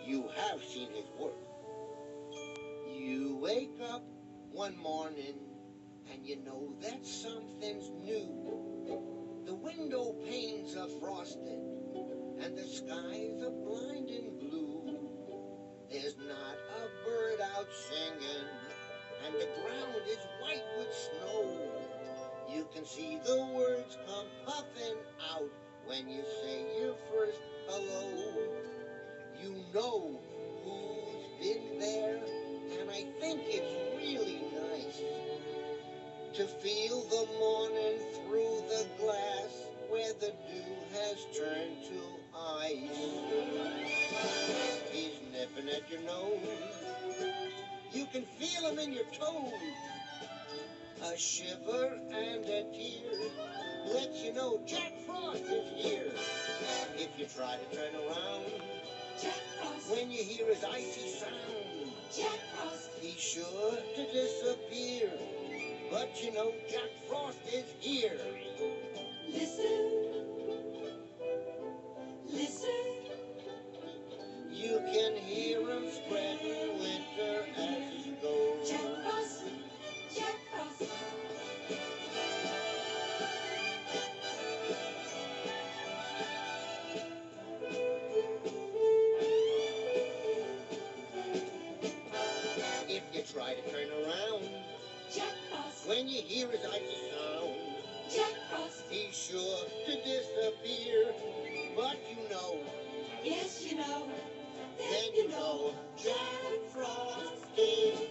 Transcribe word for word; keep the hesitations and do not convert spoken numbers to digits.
you have seen his work. You wake up one morning and you know that something's new. The window panes are frosted and the skies are blinding blue. There's not a bird out singing and the ground is white with snow. You can see the words come puffing out when you say your first hello. You know who's been there, and I think it's really nice to feel the morning through the glass where the dew has turned to ice. He's nipping at your nose. You can feel him in your toes. A shiver and a tear lets you know Jack Frost is here. If you try to turn around, Jack Frost. When you hear his icy sound, Jack Frost. He's sure to disappear. But you know Jack Frost is here. Listen, listen. You can hear him spreading winter as he goes. Jack Frost, Jack Frost. If you try to turn around, Jack Frost. When you hear his icy sound, Jack Frost. He's sure to disappear. But you know, Yes, you know. then you know Jack Frost is